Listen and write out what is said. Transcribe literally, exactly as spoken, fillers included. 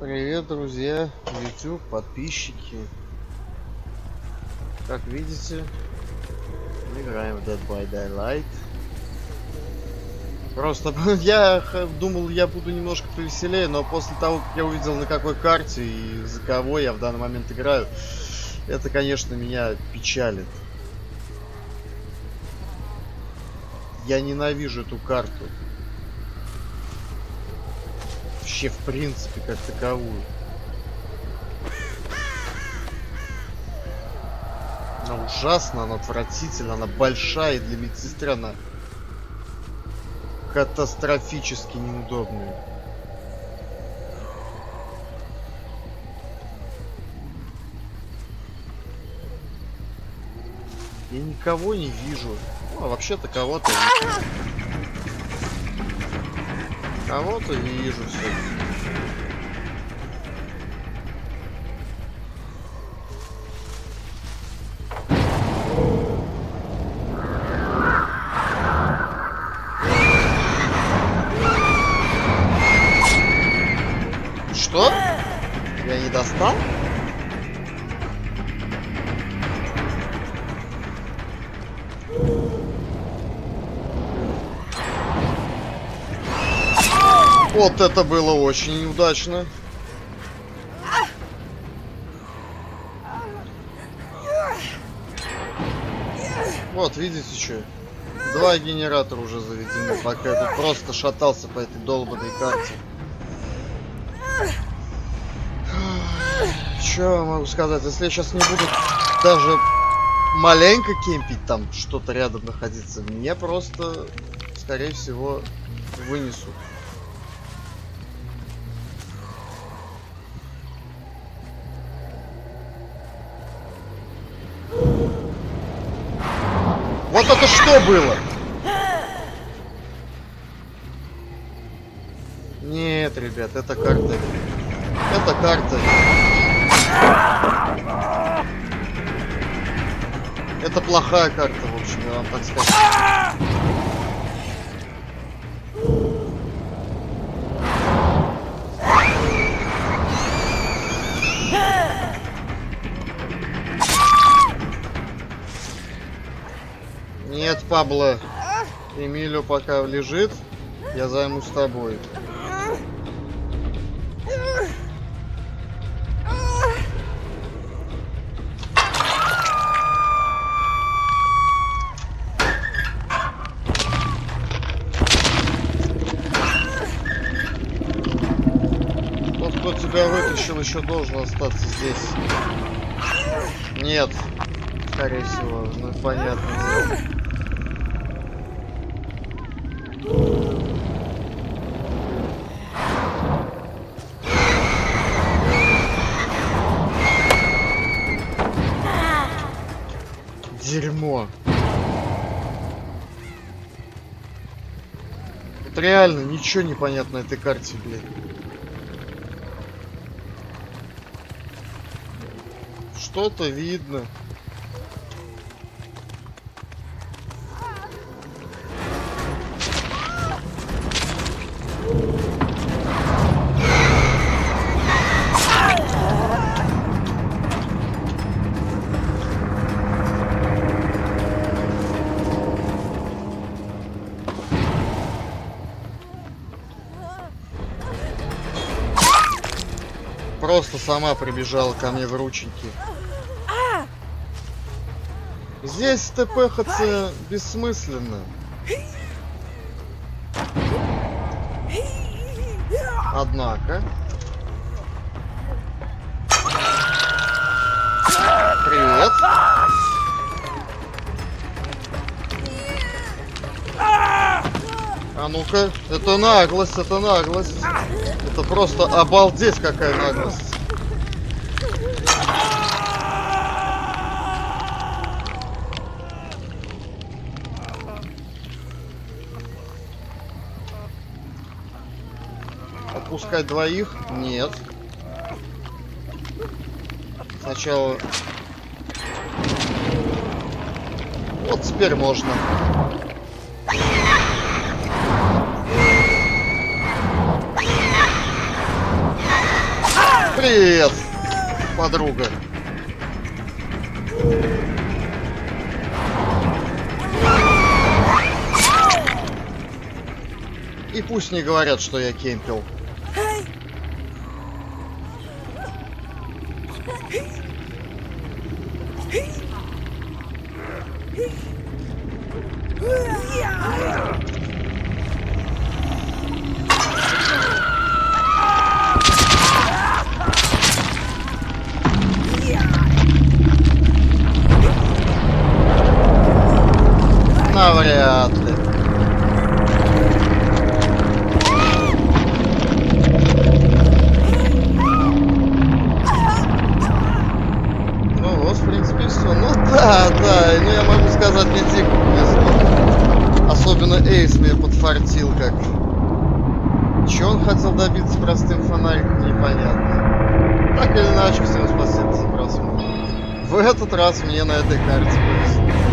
Привет, друзья, YouTube, подписчики. Как видите, мы играем в Dead by Daylight. Просто я думал, я буду немножко повеселее, но после того, как я увидел, на какой карте и за кого я в данный момент играю, это, конечно, меня печалит. Я ненавижу эту карту. Вообще, в принципе, как таковую. Она ужасна, она отвратительна, она большая, и для медсестры она катастрофически неудобная. Я никого не вижу. Ну, а вообще-то кого-то вижу. Кого-то вижу все. Что? Я не достал? Вот это было очень неудачно. Вот, видите, что? Два генератора уже заведены, пока я тут просто шатался по этой долбанной карте. Что могу сказать? Если я сейчас не буду даже маленько кемпить, там что-то рядом находиться, мне просто, скорее всего, вынесут. Вот это что было? Нет, ребят, это карта. Это карта. Это плохая карта, в общем, я вам так скажу. Нет, Пабло. Эмилио пока лежит, я займусь тобой. Тот, кто тебя вытащил, еще должен остаться здесь. Нет, скорее всего, ну понятно дело. Дерьмо. Вот реально ничего не понятно на этой карте, блядь. Что-то видно. Просто сама прибежала ко мне в рученьки. Здесь ТПхаться бессмысленно. Однако. Привет. А ну-ка, это наглость, это наглость. Это просто обалдеть, какая наглость. Отпускать двоих? Нет. Сначала... Вот теперь можно. Привет, подруга. И пусть не говорят, что я кемпел. Навряд ли. Ну вот, в принципе, все. Ну да, да. Ну я могу сказать, мне дико повезло. Особенно Эйс мне подфартил, как. Чё он хотел добиться простым фонариком, непонятно. Так или иначе, всем спасибо за просмотр. В этот раз мне на этой карте повезло.